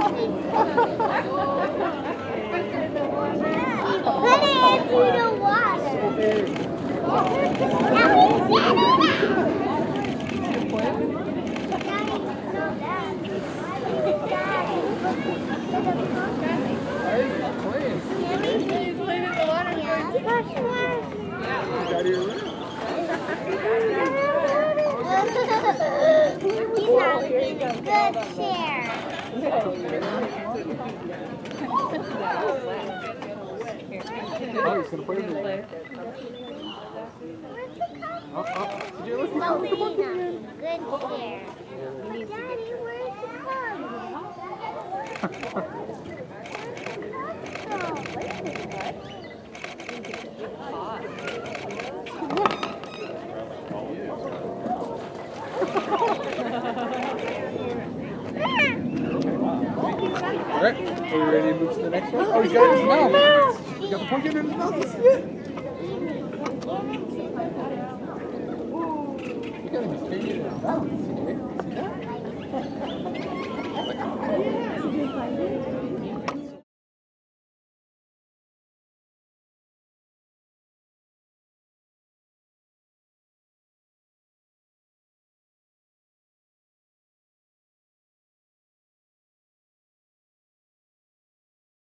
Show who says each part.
Speaker 1: Put it into the water. He's not in a good chair.
Speaker 2: Oh, he's gonna put it in there. Oh,
Speaker 1: Good chair. Daddy, where's the pug?
Speaker 2: Alright, are we ready to move to the next one? Oh, he's got it in his mouth. He's got the pumpkin in his mouth. Let's see it. Look at him, he's taking it in his mouth.